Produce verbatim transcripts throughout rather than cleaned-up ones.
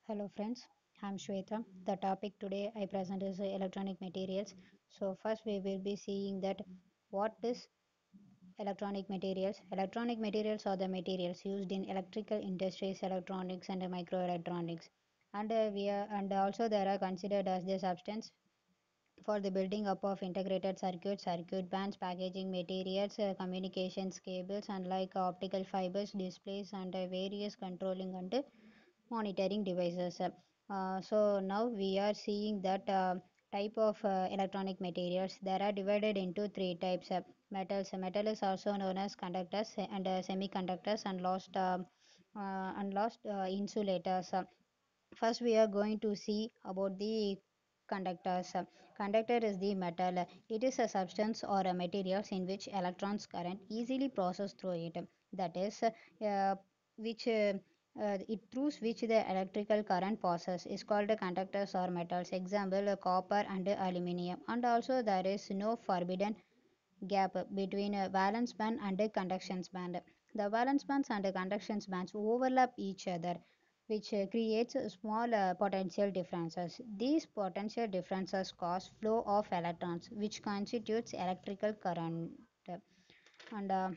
Hello friends, I'm Shweta. The topic today I present is uh, electronic materials. So first we will be seeing that what is electronic materials. Electronic materials are the materials used in electrical industries, electronics and microelectronics. And uh, we are, and also they are considered as the substance for the building up of integrated circuits, circuit bands, packaging materials, uh, communications cables, and like optical fibers, displays, and uh, various controlling and uh, monitoring devices. Uh, so now we are seeing that uh, type of uh, electronic materials. There are divided into three types. Uh, metals. Metal is also known as conductors and uh, semiconductors and lost um uh, and lost uh, insulators. Uh, First, we are going to see about the conductors. Conductor is the metal. It is a substance or a materials in which electrons current easily process through it. That is, uh, which uh, uh, it through which the electrical current passes is called conductors or metals. Example, uh, copper and aluminium. And also there is no forbidden gap between a valence band and a conduction band. The valence bands and the conduction bands overlap each other, which uh, creates small uh, potential differences. These potential differences cause flow of electrons, which constitutes electrical current. And uh,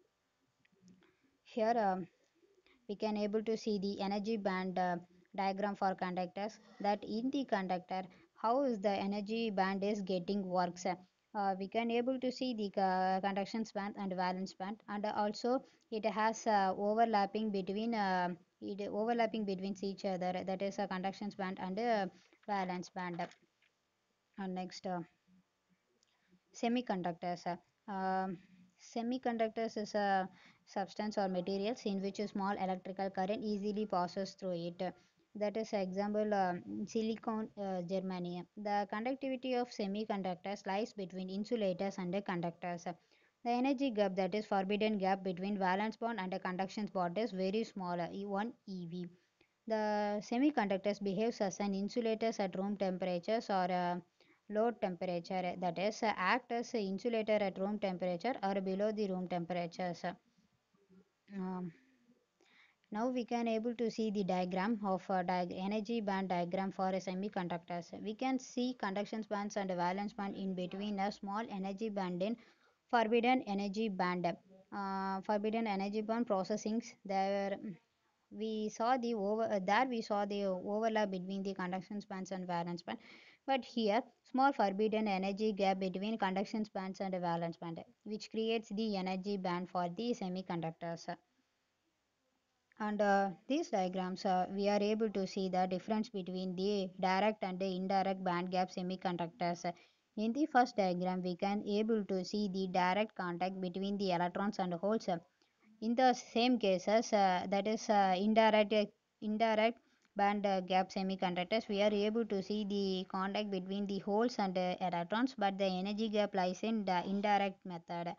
here um, we can able to see the energy band uh, diagram for conductors, that in the conductor how is the energy band is getting works. Uh, we can able to see the uh, conduction band and valence band, and also it has uh, overlapping between uh, it overlapping between each other, that is a conduction band and a valence band. And next, uh, semiconductors. Uh, um, Semiconductors is a substance or materials in which a small electrical current easily passes through it. That is example, um, silicon, uh, germanium. The conductivity of semiconductors lies between insulators and the conductors. The energy gap, that is forbidden gap between valence bond and the conduction bond, is very small, uh, one E V. The semiconductors behaves as an insulators at room temperatures or uh, low temperature, that is uh, act as an insulator at room temperature or below the room temperatures. Um, Now we can able to see the diagram of a diag energy band diagram for a semiconductors. We can see conduction bands and valence band in between a small energy band in forbidden energy band. Uh, forbidden energy band processings there we saw the over uh, there we saw the overlap between the conduction bands and valence band, but here small forbidden energy gap between conduction bands and valence band, which creates the energy band for the semiconductors. And uh, these diagrams, uh, we are able to see the difference between the direct and the indirect band gap semiconductors. In the first diagram, we can able to see the direct contact between the electrons and holes. In the same cases, uh, that is uh, indirect indirect band uh, gap semiconductors, we are able to see the contact between the holes and uh, electrons, but the energy gap lies in the indirect method.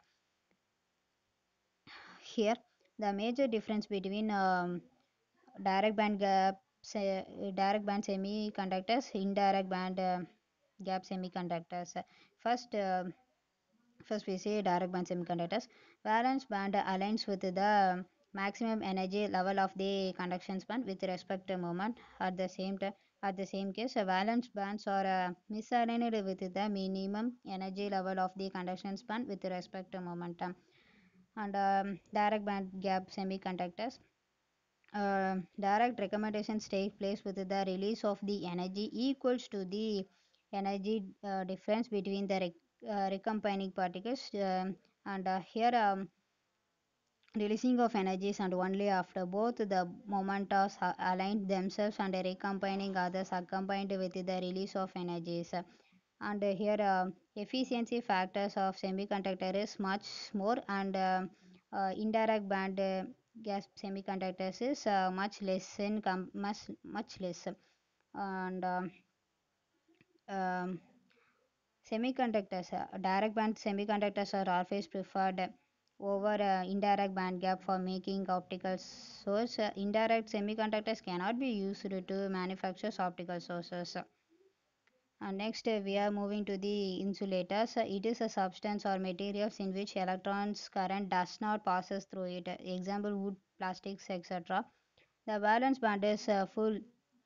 Here, the major difference between um, direct band gap se- direct band semiconductors, indirect band uh, gap semiconductors. First, uh, first we say direct band semiconductors. Valence band aligns with the maximum energy level of the conduction band with respect to moment. At the same time, at the same case, uh, valence bands are uh, misaligned with the minimum energy level of the conduction band with respect to momentum. And um, direct band gap semiconductors, uh, direct recommendations take place with the release of the energy equals to the energy uh, difference between the rec- uh, recombining particles. Um, and uh, here um, releasing of energies, and only after both the momenta ha- align themselves and recombining others accompanied with the release of energies. And uh, here uh, efficiency factors of semiconductor is much more, and uh, uh, indirect band uh, gas semiconductors is uh, much less in com- much much less. And um, um, semiconductors, uh, direct band semiconductors are always preferred over uh, indirect band gap for making optical source. Uh, indirect semiconductors cannot be used to manufacture optical sources. Uh, next, uh, we are moving to the insulators. Uh, it is a substance or materials in which electrons current does not passes through it. Uh, Example, wood, plastics, et cetera. The valence band is uh, full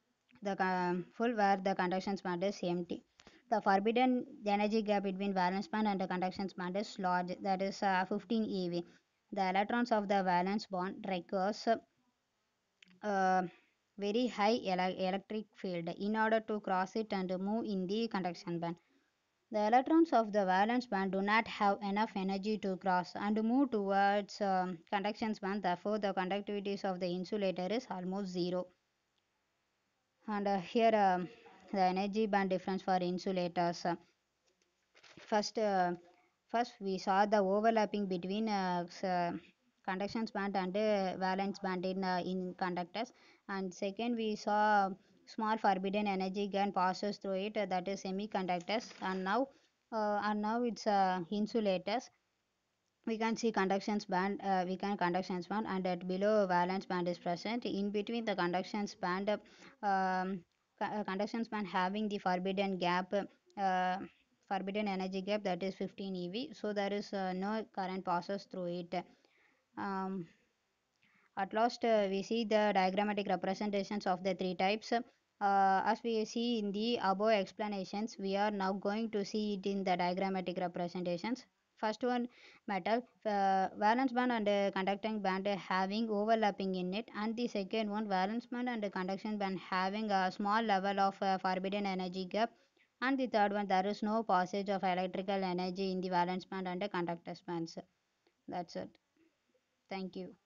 the con- full where the conduction band is empty. The forbidden energy gap between valence band and the conduction band is large, that is uh, fifteen E V. The electrons of the valence bond requires uh, very high ele- electric field in order to cross it and move in the conduction band. The electrons of the valence band do not have enough energy to cross and move towards um, conduction band. Therefore, the conductivity of the insulator is almost zero. And uh, here um, the energy band difference for insulators. Uh, first, uh, first we saw the overlapping between uh, s- uh, conduction band and uh, valence band in uh, in conductors. And second, we saw small forbidden energy gain passes through it. Uh, that is semiconductors. And now, uh, and now it's uh, insulators. We can see conductions band, uh, we can conductions band, and at below valence band is present. In between the conductions band, uh, um, co- uh, conductions band having the forbidden gap, uh, forbidden energy gap, that is fifteen E V. So there is uh, no current passes through it. Um, at last, uh, we see the diagrammatic representations of the three types. Uh, as we see in the above explanations, we are now going to see it in the diagrammatic representations. First one, metal, uh, valence band and uh, conducting band having overlapping in it, and the second one, valence band and conduction band having a small level of uh, forbidden energy gap, and the third one, there is no passage of electrical energy in the valence band and the conductance bands. That's it. Thank you.